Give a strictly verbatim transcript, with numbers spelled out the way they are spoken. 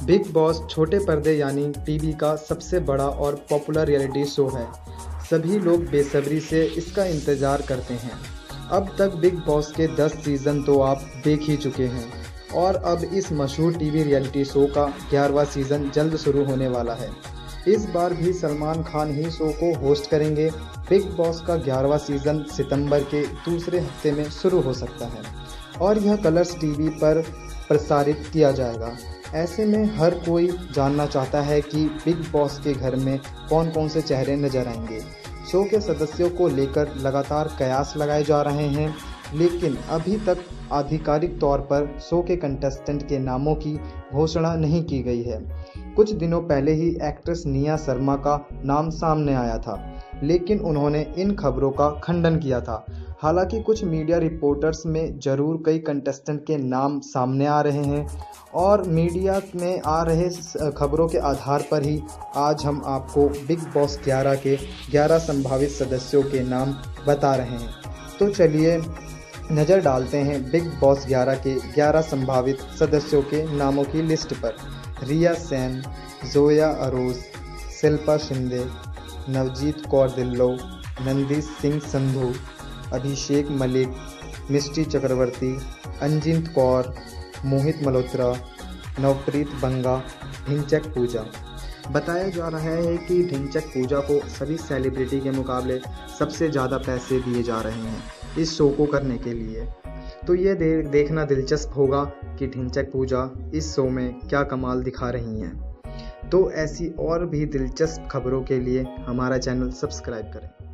Big boss छोटे पर्दे यानी टीवी का सबसे बड़ा और पॉपुलर रियलिटी शो है। सभी लोग बेसब्री से इसका इंतज़ार करते हैं। अब तक बिग बॉस के दस सीज़न तो आप देख ही चुके हैं और अब इस मशहूर टीवी रियलिटी शो का ग्यारहवां सीज़न जल्द शुरू होने वाला है। इस बार भी सलमान खान ही शो को होस्ट करेंगे। बिग बॉस का ग्यारहवां सीज़न सितंबर के दूसरे हफ्ते में शुरू हो सकता है और यह कलर्स टीवी पर प्रसारित किया जाएगा। ऐसे में हर कोई जानना चाहता है कि बिग बॉस के घर में कौन कौन से चेहरे नजर आएंगे। शो के सदस्यों को लेकर लगातार कयास लगाए जा रहे हैं, लेकिन अभी तक आधिकारिक तौर पर शो के कंटेस्टेंट के नामों की घोषणा नहीं की गई है। कुछ दिनों पहले ही एक्ट्रेस निया शर्मा का नाम सामने आया था, लेकिन उन्होंने इन खबरों का खंडन किया था। हालांकि कुछ मीडिया रिपोर्टर्स में ज़रूर कई कंटेस्टेंट के नाम सामने आ रहे हैं और मीडिया में आ रहे खबरों के आधार पर ही आज हम आपको बिग बॉस ग्यारह के ग्यारह संभावित सदस्यों के नाम बता रहे हैं। तो चलिए नज़र डालते हैं बिग बॉस ग्यारह के ग्यारह संभावित सदस्यों के नामों की लिस्ट पर। रिया सेन, जोया अरोज, शिल्पा शिंदे, नवजीत कौर ढिल्लों, नंदित सिंह संधू, अभिषेक मलिक, मिष्टी चक्रवर्ती, अंजित कौर, मोहित मल्होत्रा, नवप्रीत बंगा, ढिंचैक पूजा। बताया जा रहा है कि ढिंचैक पूजा को सभी सेलिब्रिटी के मुकाबले सबसे ज़्यादा पैसे दिए जा रहे हैं इस शो को करने के लिए। तो ये दे, देखना दिलचस्प होगा कि ढिंचैक पूजा इस शो में क्या कमाल दिखा रही हैं। तो ऐसी और भी दिलचस्प खबरों के लिए हमारा चैनल सब्सक्राइब करें।